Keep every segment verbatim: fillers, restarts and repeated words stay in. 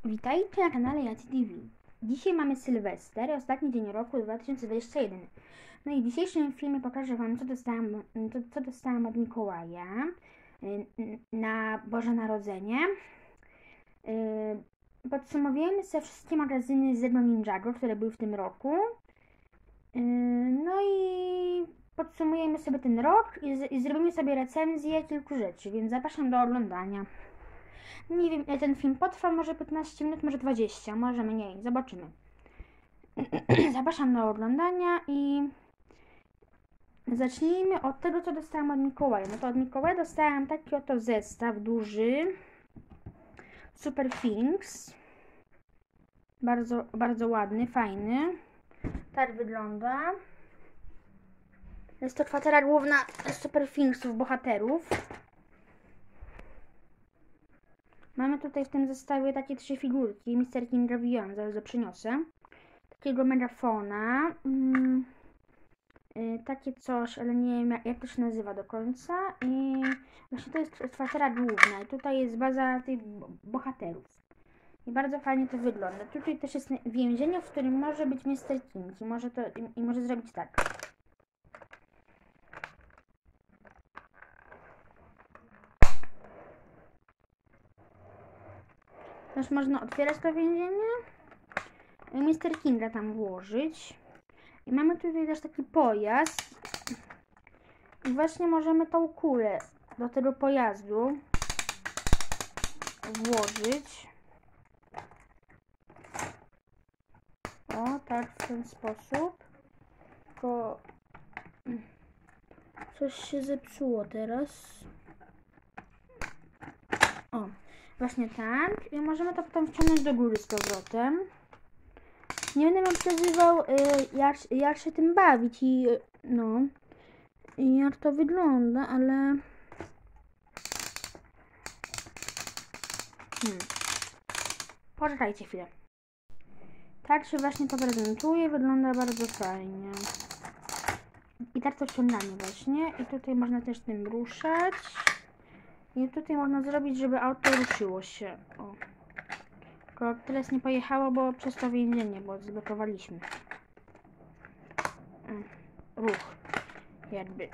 Witajcie na kanale Jacy T V. Dzisiaj mamy Sylwester, ostatni dzień roku dwa tysiące dwudziestego pierwszego. No i w dzisiejszym filmie pokażę Wam, co dostałam, co, co dostałam od Mikołaja na Boże Narodzenie. Podsumowujemy sobie wszystkie magazyny z Ninjago, które były w tym roku. No i podsumujemy sobie ten rok i, z, i zrobimy sobie recenzję kilku rzeczy, więc zapraszam do oglądania. Nie wiem, ile ten film potrwa, może piętnaście minut, może dwadzieścia, może mniej, zobaczymy. Zapraszam do oglądania i zacznijmy od tego, co dostałam od Mikołaja. No to od Mikołaja dostałam taki oto zestaw duży, Super Things, bardzo, bardzo ładny, fajny, tak wygląda. Jest to kwatera główna Super Thingsów, bohaterów. Mamy tutaj w tym zestawie takie trzy figurki, mister Kinga Vion, zaraz to przyniosę. Takiego megafona, mm, y, takie coś, ale nie wiem jak, jak to się nazywa do końca. I właśnie to jest kwatera główna i tutaj jest baza tych bohaterów. I bardzo fajnie to wygląda. Tutaj też jest więzienie, w którym może być mister King i może, to, i, i może zrobić tak. Też można otwierać to więzienie i mister Kinga tam włożyć. I mamy tutaj też taki pojazd. I właśnie możemy tą kulę do tego pojazdu włożyć. O, tak, w ten sposób. Tylko coś się zepsuło teraz. O, właśnie tak. I możemy to potem wciągnąć do góry z powrotem. Nie będę wam pokazywał, y, jak, jak się tym bawić i no, i jak to wygląda, ale hmm. Poczekajcie chwilę. Tak się właśnie to prezentuje, wygląda bardzo fajnie. I tak to wciągamy właśnie. I tutaj można też tym ruszać. I tutaj można zrobić, żeby auto ruszyło się. O. Tylko teraz nie pojechało, bo przez to więzienie, bo zblokowaliśmy. Ruch. Jakby.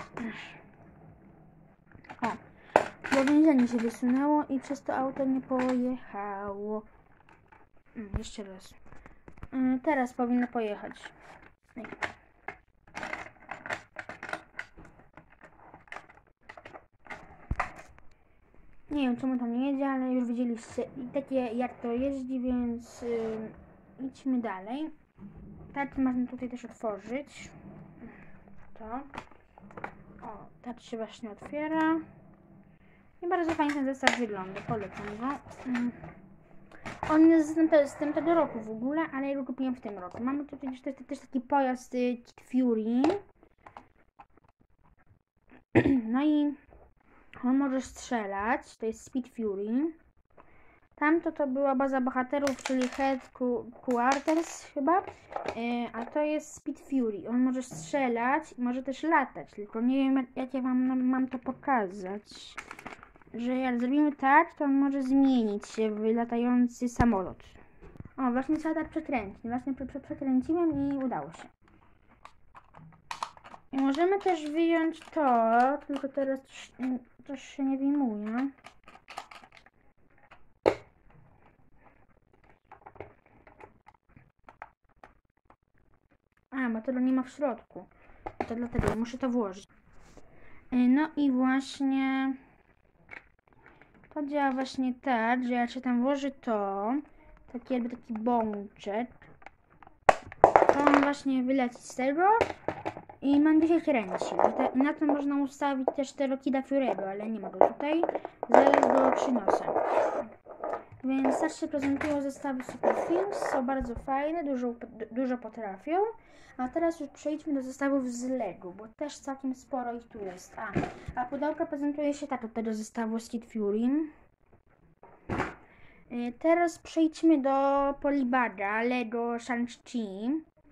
O. Bo więzienie się wysunęło i przez to auto nie pojechało. Jeszcze raz. Teraz powinno pojechać. Nie wiem, czemu tam nie jedzie, ale już widzieliście takie jak to jeździ, więc yy, idźmy dalej. Tak można tutaj też otworzyć. To. O, tak się właśnie otwiera. I bardzo fajnie ten zestaw wygląda, polecam go. Yy. On jest z tym tego roku w ogóle, ale ja go kupiłem w tym roku. Mamy tutaj też, też taki pojazd y, Kid Fury. No i on może strzelać, to jest Speed Fury. Tamto to była baza bohaterów, czyli Headquarters chyba, yy, a to jest Speed Fury. On może strzelać i może też latać, tylko nie wiem jak ja wam mam to pokazać. Że jak zrobimy tak, to on może zmienić się w latający samolot. O, właśnie trzeba tak przekręcić. Właśnie przekręciłem i udało się. I możemy też wyjąć to, tylko teraz coś się nie wyjmuje. A, bo tego nie ma w środku. To dlatego muszę to włożyć. No i właśnie to działa właśnie tak, że jak się tam włoży to, taki jakby taki bączek, to on właśnie wyleci z tego i będzie się kręcił. I na to można ustawić też tego Kida Fury'ego, ale nie ma go tutaj. Zaraz go przyniosę. Więc tak się prezentują zestawy Super Things, są bardzo fajne, dużo, dużo potrafią. A teraz już przejdźmy do zestawów z Lego, bo też całkiem sporo ich tu jest. A, a pudełka prezentuje się tak od tego zestawu z Kid Fury. Yy, teraz przejdźmy do Polybaga Lego Shang-Chi.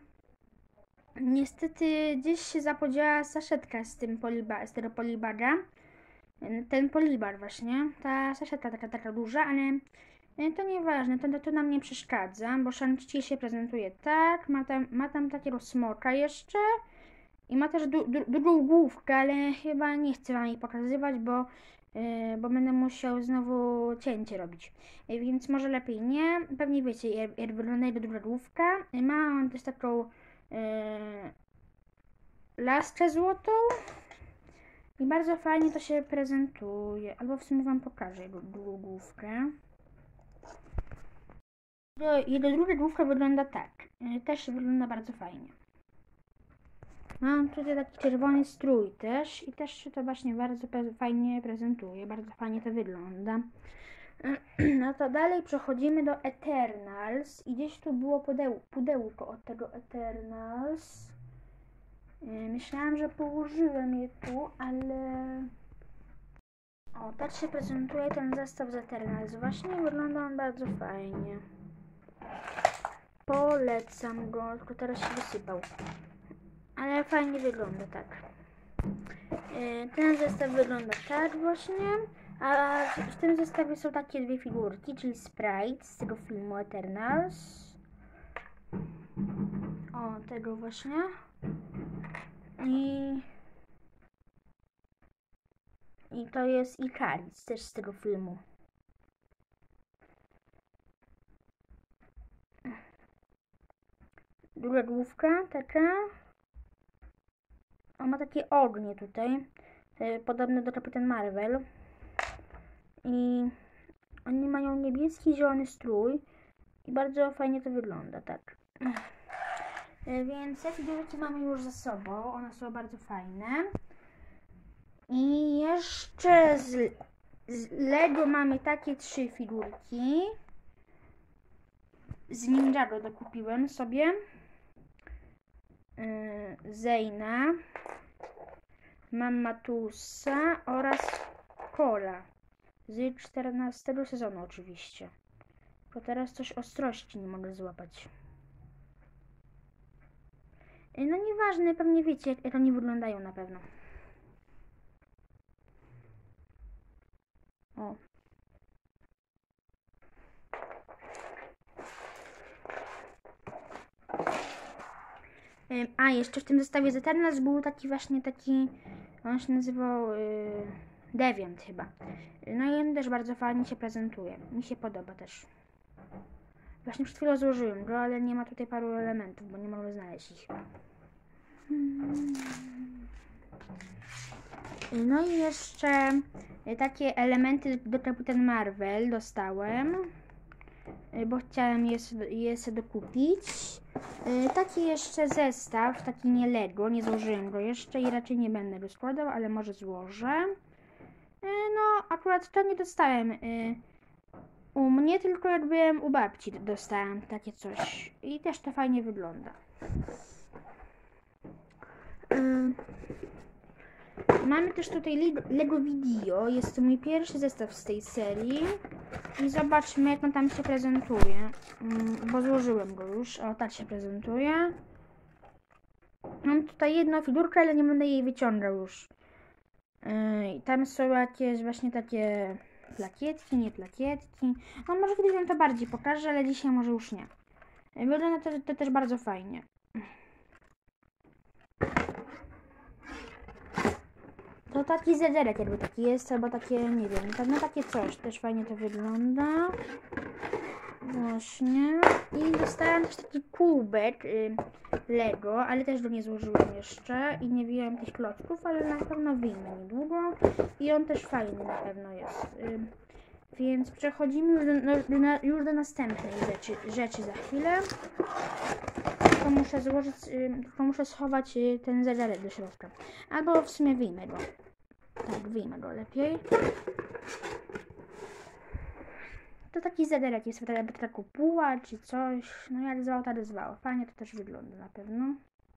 Niestety gdzieś się zapodziała saszetka z tym poliba, z tego Polybaga. Ten Polybar właśnie, ta saszetka taka, taka duża, ale E, To nieważne, to, to nam nie przeszkadza, bo Shang-Chi się prezentuje tak, ma tam, ma tam takiego smoka jeszcze i ma też du, du, drugą główkę, ale chyba nie chcę wam jej pokazywać, bo, e, bo będę musiał znowu cięcie robić. E, Więc może lepiej nie. Pewnie wiecie, jak, jak wygląda jego druga główka. E, Ma on też taką e, laskę złotą i bardzo fajnie to się prezentuje. Albo w sumie wam pokażę jego drugą główkę. Jego- Jego druga główka wygląda tak. E, Też wygląda bardzo fajnie. Mam tutaj taki czerwony strój też i też się to właśnie bardzo pre- fajnie prezentuje, bardzo fajnie to wygląda. No to dalej przechodzimy do Eternals i gdzieś tu było pudeł, pudełko od tego Eternals. Yy, Myślałam, że położyłem je tu, ale... O, tak się prezentuje ten zestaw z Eternals. Właśnie wygląda on bardzo fajnie. Polecam go, tylko teraz się wysypał. Ale fajnie wygląda, tak. Yy, Ten zestaw wygląda tak właśnie. A w tym zestawie są takie dwie figurki, czyli Sprite z tego filmu Eternals. O, tego właśnie. I... I to jest Ikaris, też z tego filmu. Druga główka, taka. On ma takie ognie tutaj, e, podobne do Kapitan Marvel. I oni mają niebieski, zielony strój. I bardzo fajnie to wygląda, tak. E, Więc te figurki mamy już za sobą, one są bardzo fajne. I jeszcze z, z Lego mamy takie trzy figurki. Z Ninjago dokupiłem sobie. Yy, Zeyna, Mammatusa oraz Kola z czternastego sezonu oczywiście. Bo teraz coś ostrości nie mogę złapać. Yy, No nieważne, pewnie wiecie jak, jak oni wyglądają na pewno. O. Yy, A, jeszcze w tym zestawie z Eternals był taki właśnie taki, on się nazywał yy, Deviant chyba. Yy, No i on też bardzo fajnie się prezentuje. Mi się podoba też. Właśnie przed chwilą złożyłem go, ale nie ma tutaj paru elementów, bo nie mogę znaleźć ich. No i jeszcze takie elementy do Kapitan Marvel dostałem, bo chciałem je, je sobie dokupić. Taki jeszcze zestaw, taki nie Lego, nie złożyłem go jeszcze i raczej nie będę go składał, ale może złożę. No, akurat to nie dostałem u mnie, tylko jak byłem u babci dostałem takie coś i też to fajnie wygląda. Mamy też tutaj Lego Video, jest to mój pierwszy zestaw z tej serii i zobaczmy jak on tam się prezentuje, bo złożyłem go już, o tak się prezentuje. Mam tutaj jedną figurkę, ale nie będę jej wyciągał już. I tam są jakieś właśnie takie plakietki, nie plakietki. No może kiedyś wam to bardziej pokażę, ale dzisiaj może już nie. Wygląda to, to też bardzo fajnie. To taki zederek jakby taki jest, albo takie, nie wiem, no takie coś. Też fajnie to wygląda. Właśnie. I dostałam też taki kubek y, Lego, ale też go nie złożyłem jeszcze. I nie wyjąłem tych klocków, ale na pewno wyjmę niedługo. I on też fajny na pewno jest. Y, więc przechodzimy już do, do, do, już do następnej rzeczy, rzeczy za chwilę. Tylko muszę złożyć, y, tylko muszę schować y, ten zegarek do środka. Albo w sumie wyjmę go. Tak, wyjmę go lepiej. To taki zegarek jest, jakby taka kopuła czy coś. No jak zwał, tak zwał. Fajnie to też wygląda na pewno.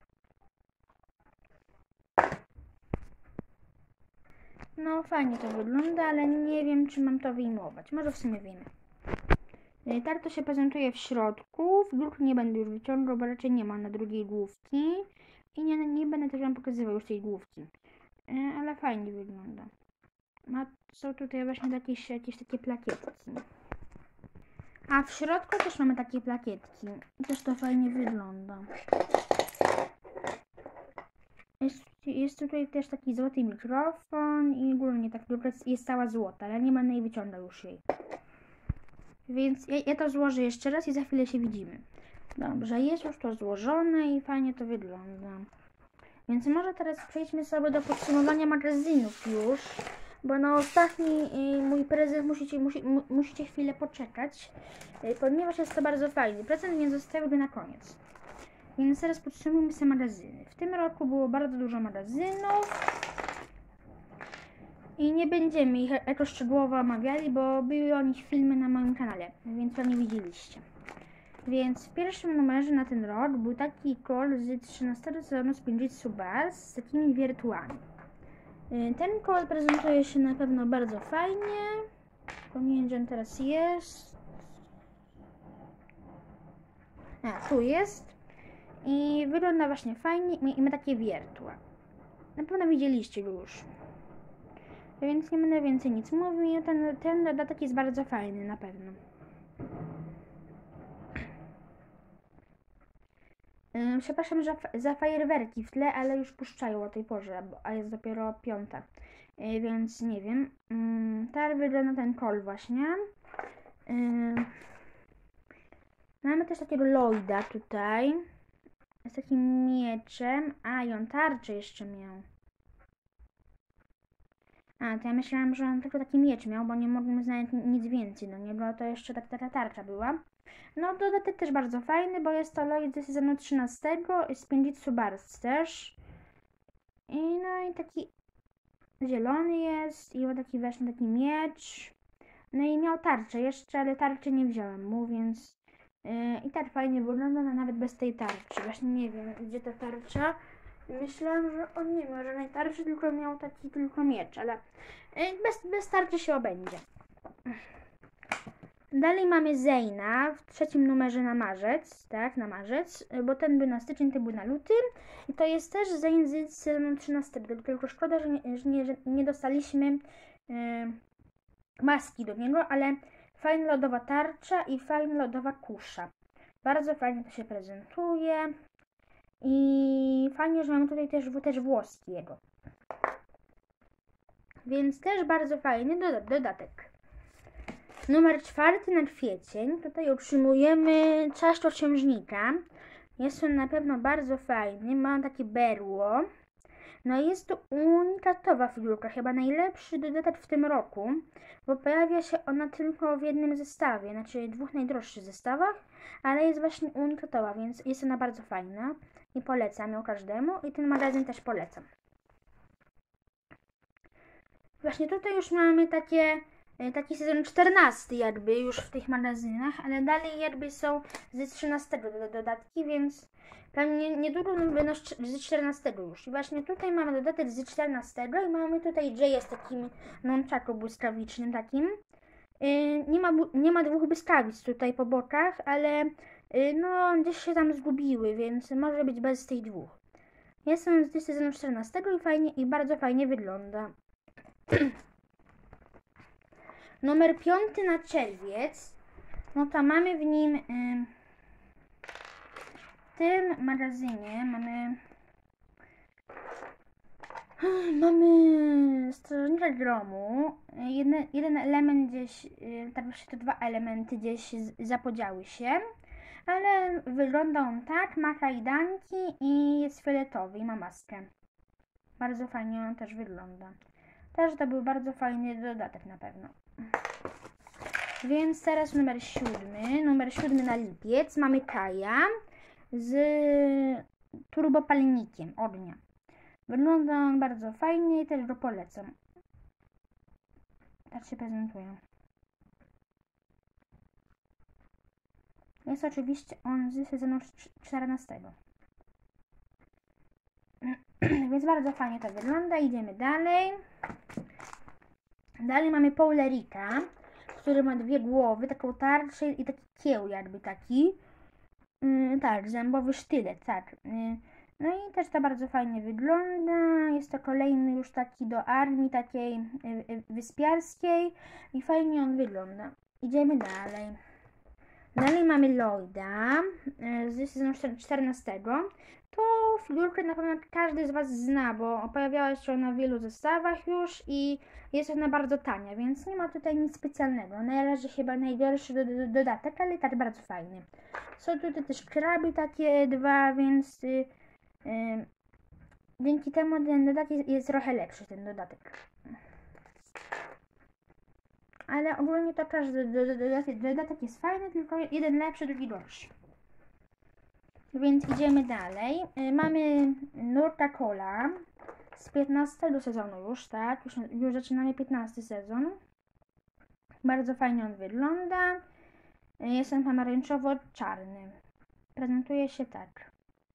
No fajnie to wygląda, ale nie wiem czy mam to wyjmować. Może w sumie wyjmę. Tak to się prezentuje w środku. Figurki nie będę już wyciągał, bo raczej nie ma na drugiej główki. I nie, nie będę też wam pokazywał już tej główki. Ale fajnie wygląda. Ma, są tutaj właśnie jakieś, jakieś takie plakietki. A w środku też mamy takie plakietki. I też to fajnie wygląda. Jest, jest tutaj też taki złoty mikrofon i ogólnie ta figurka jest cała złota, ale nie będę jej wyciągał już jej. Więc ja, ja to złożę jeszcze raz i za chwilę się widzimy. Dobrze, jest już to złożone i fajnie to wygląda. Więc może teraz przejdźmy sobie do podsumowania magazynów już. Bo na ostatni y, mój prezent musicie, musi, mu, musicie chwilę poczekać. Y, ponieważ jest to bardzo fajny prezent, więc zostawię go na koniec. Więc teraz podsumujmy sobie magazyny. W tym roku było bardzo dużo magazynów. I nie będziemy ich jakoś szczegółowo omawiali, bo były o nich filmy na moim kanale, więc to nie widzieliście. Więc w pierwszym numerze na ten rok był taki kol z trzynastego sezonu Spinjitzu Bars z takimi wirtuami. Ten kol prezentuje się na pewno bardzo fajnie. To nie wiem, gdzie on teraz jest. A, tu jest. I wygląda właśnie fajnie i ma takie wiertła. Na pewno widzieliście go już. Więc nie będę więcej nic mówił. Ten, ten dodatek jest bardzo fajny, na pewno. Yy, przepraszam za, za fajerwerki w tle, ale już puszczają o tej porze, a jest dopiero piąta. Yy, więc nie wiem. Yy, tak wygląda ten kol właśnie. Yy, mamy też takiego Lloyda tutaj. Z takim mieczem. A, i on tarczę jeszcze miał. A, to ja myślałam, że on tylko taki miecz miał, bo nie mogłem znaleźć nic więcej do niego, to jeszcze tak taka tarcza była. No, dodatek też bardzo fajny, bo jest to Lloyd z sezonu trzynastego i Spinjitzu Bars też. I no i taki zielony jest i ma taki właśnie taki miecz. No i miał tarczę jeszcze, ale tarczy nie wziąłem mu, więc... Yy, I tak fajnie wygląda, no, nawet bez tej tarczy. Właśnie nie wiem, gdzie ta tarcza. Myślałam, że on nie miał żadnej tarczy, tylko miał taki tylko miecz, ale bez, bez tarczy się obędzie. Dalej mamy Zayna w trzecim numerze na marzec, tak, na marzec, bo ten był na styczeń, ten był na luty. I to jest też Zayn z sezonu trzynastego, tylko szkoda, że nie, że nie, że nie dostaliśmy yy, maski do niego, ale fajna lodowa tarcza i fajna lodowa kusza. Bardzo fajnie to się prezentuje. I fajnie, że mamy tutaj też, też włoski jego. Więc też bardzo fajny doda dodatek. Numer czwarty na kwiecień. Tutaj otrzymujemy czaszczoksiężnika. Jest on na pewno bardzo fajny. Ma takie berło. No i jest to unikatowa figurka. Chyba najlepszy dodatek w tym roku. Bo pojawia się ona tylko w jednym zestawie. Znaczy dwóch najdroższych zestawach. Ale jest właśnie unikatowa, więc jest ona bardzo fajna. I polecam ją każdemu. I ten magazyn też polecam. Właśnie tutaj już mamy takie, taki sezon czternasty jakby już w tych magazynach, ale dalej jakby są z trzynastego dodatki, więc pewnie niedługo będą z czternastego już. I właśnie tutaj mamy dodatek z czternastego i mamy tutaj Jaya z takim nunchaku błyskawicznym takim. Nie ma, nie ma dwóch błyskawic tutaj po bokach, ale no gdzieś się tam zgubiły, więc może być bez tych dwóch. Jestem z sezonu czternastego i fajnie i bardzo fajnie wygląda. Numer piąty na czerwiec. No to mamy w nim yy, w tym magazynie mamy mamy Strażnika Gromu. Jeden, jeden element gdzieś, yy, tak właśnie te dwa elementy gdzieś zapodziały się. Ale wygląda on tak, ma kajdanki i jest fioletowy i ma maskę. Bardzo fajnie on też wygląda. Też to był bardzo fajny dodatek na pewno. Więc teraz numer siódmy. Numer siódmy na lipiec. Mamy Kaja z turbopalnikiem ognia. Wygląda on bardzo fajnie i też go polecam. Tak się prezentuje. Jest oczywiście on z sezonu czternastego. Więc bardzo fajnie to wygląda. Idziemy dalej. Dalej mamy Paulerika, który ma dwie głowy, taką tarczę i taki kieł jakby taki. Yy, tak, zębowy sztylet, tak. Yy, no i też to bardzo fajnie wygląda. Jest to kolejny już taki do armii takiej yy, wyspiarskiej i fajnie on wygląda. Idziemy dalej. Dalej mamy Lloyda z sezonu czternastego. To figurkę na pewno każdy z Was zna, bo pojawiała się ona w wielu zestawach już i jest ona bardzo tania, więc nie ma tutaj nic specjalnego. Na razie chyba najgorszy do, do, dodatek, ale tak bardzo fajny. Są tutaj też kraby takie dwa, więc yy, yy, dzięki temu ten dodatek jest, jest trochę lepszy, ten dodatek. Ale ogólnie to każdy dodatek, dodatek jest fajny, tylko jeden lepszy, drugi gorszy. Więc idziemy dalej. Mamy Nurka Cola z piętnastego sezonu już, tak? Już, już zaczynamy piętnasty sezon. Bardzo fajnie on wygląda. Jest on pomarańczowo-czarny. Prezentuje się tak.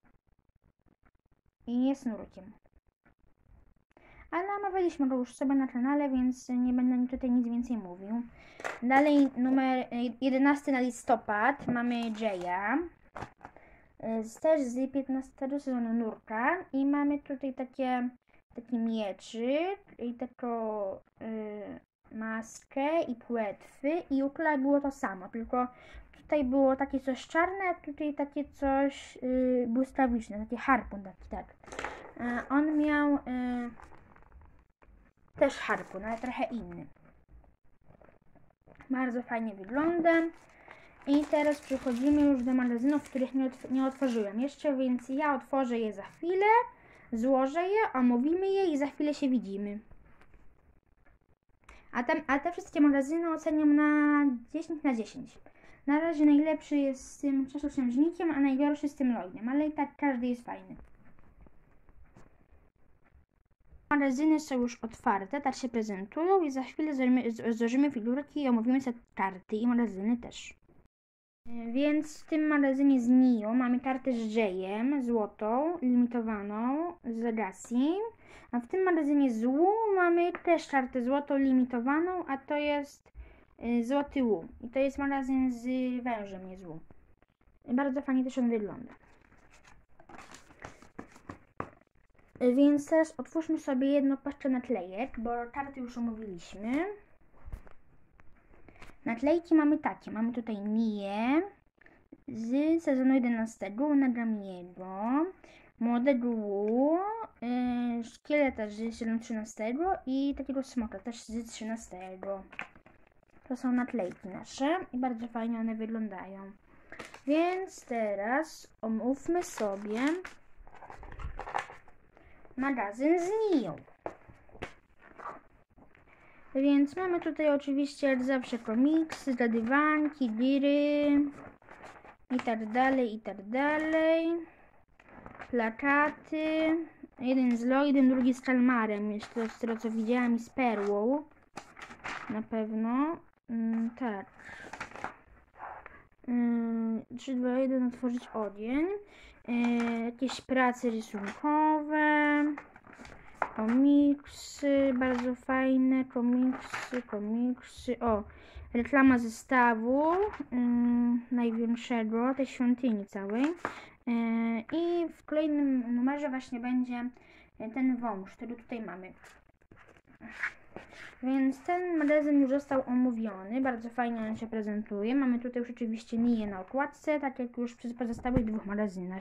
I jest nurkiem. Ale omawialiśmy go już sobie na kanale, więc nie będę tutaj nic więcej mówił. Dalej numer jedenasty na listopad mamy Jaya. Też z piętnastego sezonu Nurka. I mamy tutaj takie, taki mieczyk i taką y, maskę i płetwy. I u Kula było to samo, tylko tutaj było takie coś czarne, a tutaj takie coś y, błyskawiczne, taki harpun taki, tak. Y, on miał... Y, Też harpun, ale trochę inny. Bardzo fajnie wygląda. I teraz przechodzimy już do magazynów, których nie, otw nie otworzyłem jeszcze, więc ja otworzę je za chwilę, złożę je, omówimy je i za chwilę się widzimy. A, tam, a te wszystkie magazyny oceniam na dziesięć na dziesięć. Na razie najlepszy jest z tym czaszoksiężnikiem, a najgorszy z tym Lloydem, ale i tak każdy jest fajny. Magazyny są już otwarte, tak się prezentują i za chwilę złożymy figurki i omówimy sobie karty i magazyny też. Więc w tym magazynie z Nio mamy kartę z Jayem, złotą, limitowaną z Legacy. A w tym magazynie z Wu mamy też kartę złotą, limitowaną, a to jest złoty Wu. I to jest magazyn z wężem, nie z Wu. Bardzo fajnie też on wygląda. Więc teraz otwórzmy sobie jedną paczkę naklejek, bo karty już omówiliśmy. Naklejki mamy takie. Mamy tutaj Nię z sezonu jedenastego, Nagamiego, Młodego Wu, yy, Szkieleta z sezonu trzynastego i takiego smoka też z trzynastego. To są naklejki nasze i bardzo fajnie one wyglądają. Więc teraz omówmy sobie magazyn z Nią. Więc mamy tutaj oczywiście jak zawsze komiksy, zgadywanki, giry i tak dalej, i tak dalej. Plakaty. Jeden z Lloydem, drugi z Kalmarem, jeszcze z tego co widziałam, i z Perłą. Na pewno. Mm, tak. trzy, dwa, jeden, otworzyć ogień. Yy, jakieś prace rysunkowe. Komiksy, bardzo fajne, komiksy, komiksy, o, reklama zestawu yy, największego, tej świątyni całej yy, i w kolejnym numerze właśnie będzie ten wąż, który tutaj mamy. Więc ten magazyn już został omówiony, bardzo fajnie on się prezentuje, mamy tutaj już oczywiście Nię na okładce, tak jak już przy pozostałych dwóch magazynach.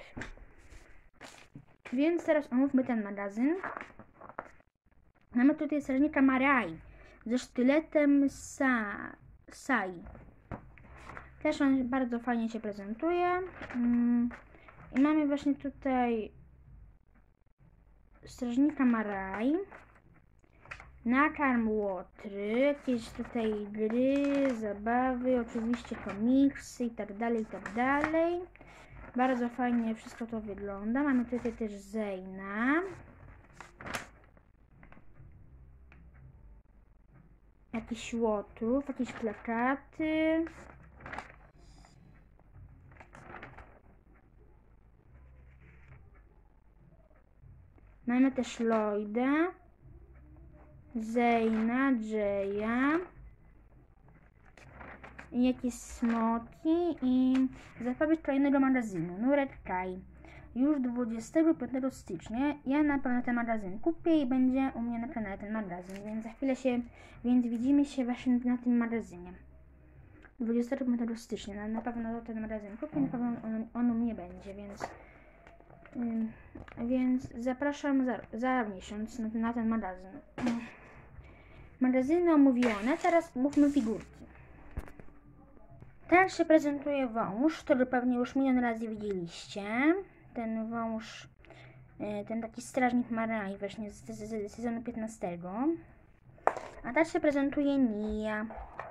Więc teraz omówmy ten magazyn. Mamy tutaj strażnika Maraj ze sztyletem Sa Sai. Też on bardzo fajnie się prezentuje. Mm. I mamy właśnie tutaj strażnika Maraj. Nakarm Łotry, jakieś tutaj gry, zabawy, oczywiście komiksy i tak dalej, i tak dalej. Bardzo fajnie wszystko to wygląda. Mamy tutaj też Zeyna. Jakiś łotrów, jakieś plakaty. Mamy też Lloyda, Zeyna, Jaya. I jakieś smoki i zapowiedź kolejnego magazynu, Nurek Kai. Już dwudziestego piątego stycznia ja na pewno ten magazyn kupię i będzie u mnie na kanale ten magazyn, więc za chwilę się, więc widzimy się właśnie na tym magazynie. dwudziestego piątego stycznia. Na, na pewno ten magazyn kupię, na pewno on, on u mnie będzie, więc ym, więc zapraszam za, za miesiąc na, na ten magazyn. Ym. Magazyny omówione, teraz mówmy figurki. Teraz się prezentuje wąż, który pewnie już milion razy widzieliście. Ten wąż, ten taki strażnik Marai właśnie z, z, z sezonu piętnastego. A teraz się prezentuje Nia.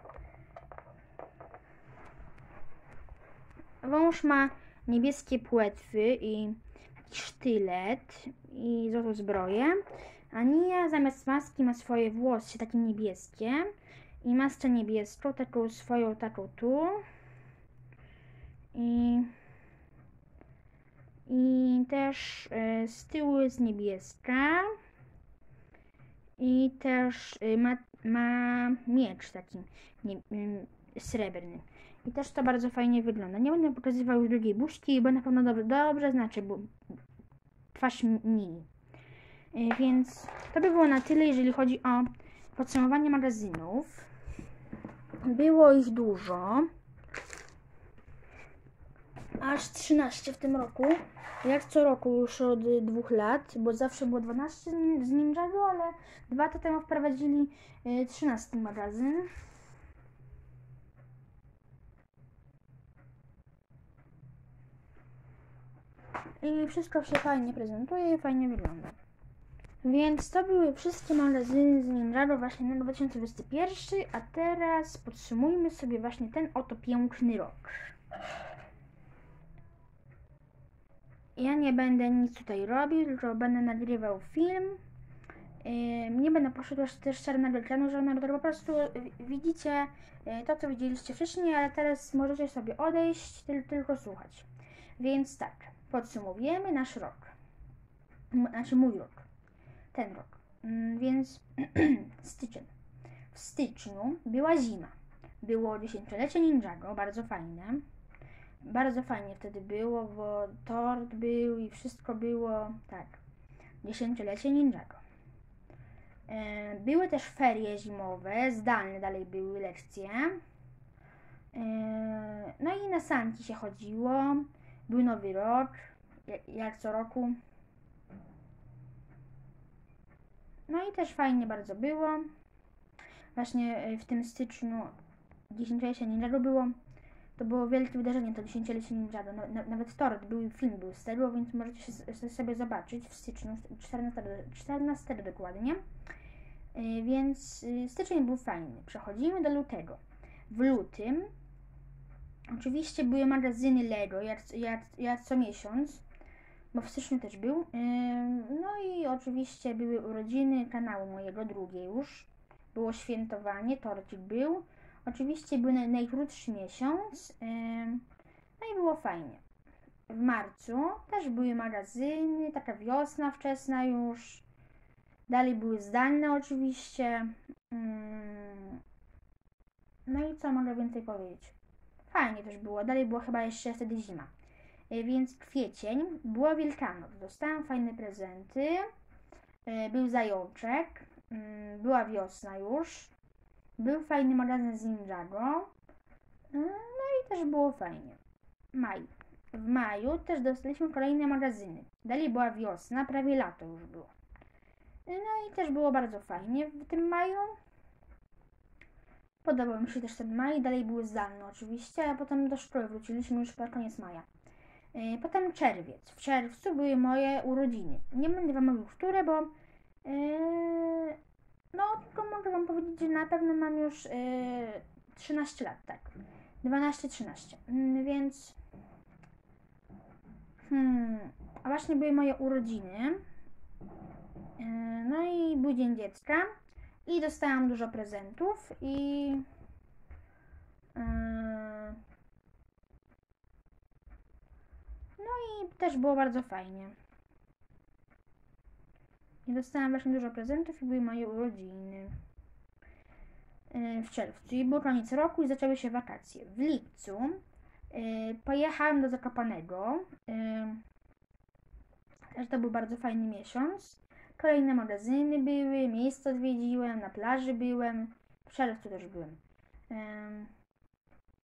Wąż ma niebieskie płetwy i taki sztylet i złotą zbroję. A Nia zamiast maski ma swoje włosy takie niebieskie i maskę niebieską, taką swoją, taką tu. I, i też y, z tyłu jest niebieska. I też y, ma, ma miecz taki nie, y, srebrny. I też to bardzo fajnie wygląda. Nie będę pokazywał już drugiej buźki, bo na pewno dobrze, dobrze znaczy, bo twarz mini. Y, więc to by było na tyle, jeżeli chodzi o podsumowanie magazynów. Było ich dużo. Aż trzynaście w tym roku. Jak co roku już od dwóch lat, bo zawsze było dwanaście z Ninjago, ale dwa lata temu wprowadzili trzynasty magazyn. I wszystko się fajnie prezentuje i fajnie wygląda. Więc to były wszystkie magazyny z Ninjago właśnie na dwa tysiące dwudziesty pierwszy, a teraz podsumujmy sobie właśnie ten oto piękny rok. Ja nie będę nic tutaj robił, tylko będę nagrywał film. Yy, nie będę poszedł też czarnego ekranu żadnego, po prostu widzicie yy, to, co widzieliście wcześniej, ale teraz możecie sobie odejść, ty, tylko słuchać. Więc tak, podsumowujemy nasz rok. M znaczy mój rok. Ten rok. Yy, więc styczeń. W styczniu była zima. Było dziesięciolecie Ninjago, bardzo fajne. Bardzo fajnie wtedy było, bo tort był i wszystko było, tak, dziesięciolecie Ninjago. E, były też ferie zimowe, zdalne dalej były lekcje. E, no i na sanki się chodziło, był nowy rok, jak, jak co roku. No i też fajnie bardzo było. Właśnie w tym styczniu dziesięciolecie Ninjago było. To było wielkie wydarzenie, to dziesięciolecie Ninjago. Nawet tort, był film był z tego, więc możecie się sobie zobaczyć w styczniu, czternastego dokładnie. Yy, więc yy, styczeń był fajny. Przechodzimy do lutego. W lutym oczywiście były magazyny Lego, jak, jak, jak co miesiąc, bo w styczniu też był. Yy, no i oczywiście były urodziny kanału mojego, drugie już. Było świętowanie, torcik był. Oczywiście był naj, najkrótszy miesiąc, yy, no i było fajnie. W marcu też były magazyny, taka wiosna wczesna już. Dalej były zdalne oczywiście. Yy, no i co mogę więcej powiedzieć? Fajnie też było, dalej było chyba jeszcze wtedy zima. Yy, więc kwiecień, była Wielkanoc, dostałam fajne prezenty, yy, był zajączek, yy, była wiosna już. Był fajny magazyn z Ninjago. No i też było fajnie. Maj. W maju też dostaliśmy kolejne magazyny. Dalej była wiosna, prawie lato już było. No i też było bardzo fajnie w tym maju. Podobał mi się też ten maj. Dalej były zdalne oczywiście, a potem do szkoły wróciliśmy już pod koniec maja. Potem czerwiec. W czerwcu były moje urodziny. Nie będę wam mówił, które, bo... Yy... No, tylko mogę wam powiedzieć, że na pewno mam już yy, trzynaście lat, tak. dwanaście trzynaście. Yy, więc... Hmm, a właśnie były moje urodziny. Yy, no i był Dzień Dziecka. I dostałam dużo prezentów i... Yy, no i też było bardzo fajnie. I dostałam właśnie dużo prezentów i były moje urodziny w czerwcu. I był koniec roku i zaczęły się wakacje. W lipcu yy, pojechałam do Zakopanego. Yy, też to był bardzo fajny miesiąc. Kolejne magazyny były, miejsca odwiedziłem, na plaży byłem. W czerwcu też byłem. Yy,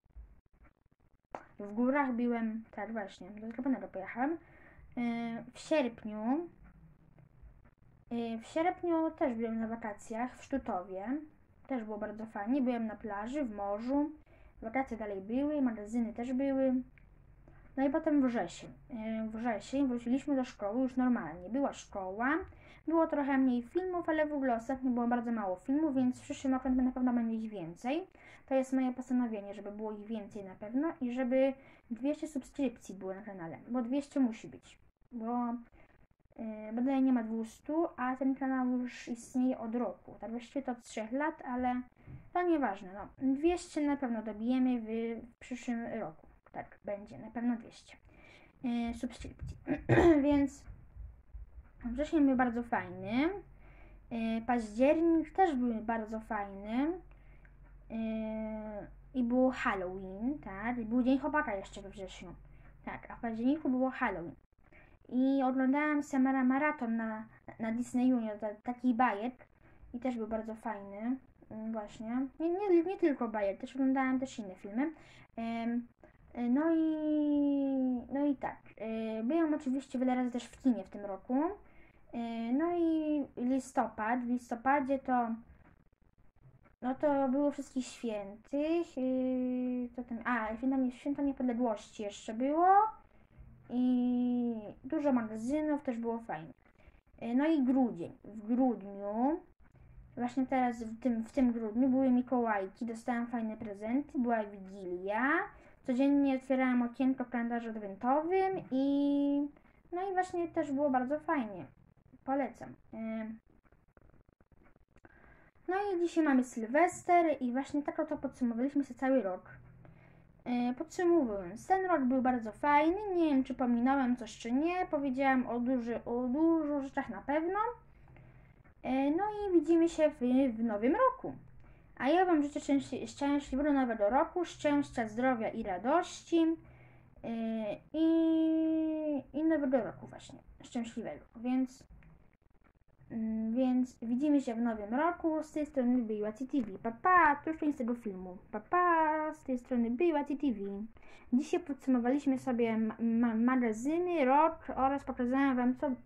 W górach byłem, tak właśnie, do Zakopanego pojechałem. Yy, w sierpniu, yy, w sierpniu też byłem na wakacjach w Sztutowie. Też było bardzo fajnie. Byłem na plaży, w morzu. Wakacje dalej były, magazyny też były. No i potem wrzesień. Yy, wrzesień wróciliśmy do szkoły już normalnie. Była szkoła. Było trochę mniej filmów, ale w ogóle ostatnio było bardzo mało filmów, więc w przyszłym roku na pewno będzie ich więcej. To jest moje postanowienie, żeby było ich więcej na pewno i żeby dwieście subskrypcji było na kanale, bo dwieście musi być, bo yy, bodaj nie ma dwieście, a ten kanał już istnieje od roku, tak właściwie to od trzech lat, ale to nieważne, no dwieście na pewno dobijemy w, w przyszłym roku, tak będzie, na pewno dwieście yy, subskrypcji, więc wrzesień był bardzo fajny, yy, październik też był bardzo fajny. Yy, i było Halloween, tak, i był Dzień Chłopaka jeszcze we wrześniu, tak, a w październiku było Halloween i oglądałam Samara Maraton na, na Disney Junior, taki bajek i też był bardzo fajny, yy, właśnie, nie, nie, nie tylko bajek, też oglądałam też inne filmy, yy, no i no i tak, yy, byłam oczywiście wiele razy też w kinie w tym roku, yy, no i listopad, w listopadzie to no to było wszystkich świętych, yy, co tam, a święto, święto niepodległości jeszcze było i dużo magazynów, też było fajnie. Yy, no i grudzień, w grudniu, właśnie teraz w tym, w tym grudniu były Mikołajki, dostałam fajne prezenty, była Wigilia, codziennie otwierałam okienko w kalendarzu adwentowym i no i właśnie też było bardzo fajnie, polecam. Yy. No i dzisiaj mamy Sylwester i właśnie tak oto podsumowaliśmy sobie cały rok. Yy, podsumowując, ten rok był bardzo fajny, nie wiem czy pominąłem coś czy nie, powiedziałam o, duży, o dużo rzeczach na pewno. Yy, no i widzimy się w, w nowym roku. A ja Wam życzę szczęśli, szczęśliwego nowego roku, szczęścia, zdrowia i radości yy, i, i nowego roku właśnie, szczęśliwego, więc... Więc widzimy się w nowym roku. Z tej strony była C T V. Papa, to już koniec tego filmu. Papa, z tej strony była C T V. Dzisiaj podsumowaliśmy sobie ma ma magazyny, rok oraz pokazałem Wam co,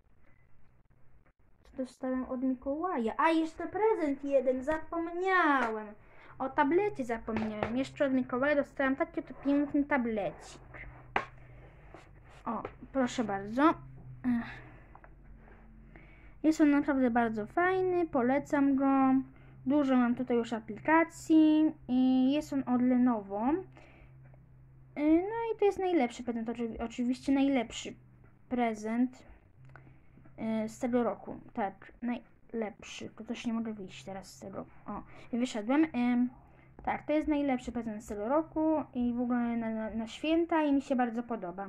co dostałem od Mikołaja. A jeszcze prezent jeden, zapomniałem. O tablecie zapomniałem. Jeszcze od Mikołaja dostałem taki to piękny tablecik. O, proszę bardzo. Jest on naprawdę bardzo fajny, polecam go. Dużo mam tutaj już aplikacji i jest on od Lenovo. No i to jest najlepszy prezent, oczywiście najlepszy prezent z tego roku. Tak, najlepszy. To też nie mogę wyjść teraz z tego. O, wyszedłem. Tak, to jest najlepszy prezent z tego roku i w ogóle na, na, na święta i mi się bardzo podoba.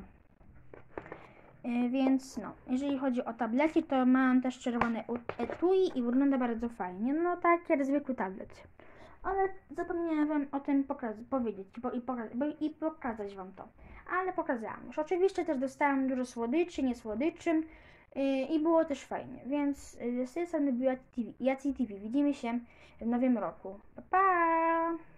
Więc no, jeżeli chodzi o tablety, to mam też czerwone etui i wygląda bardzo fajnie. No tak jak zwykły tablet. Ale zapomniałam Wam o tym powiedzieć bo i, poka bo i pokazać Wam to. Ale pokazałam już. Oczywiście też dostałam dużo słodyczy, nie słodyczy yy, i było też fajnie. Więc yy, z tej strony była C T V. Ja C T V. Widzimy się w nowym roku. Pa, pa!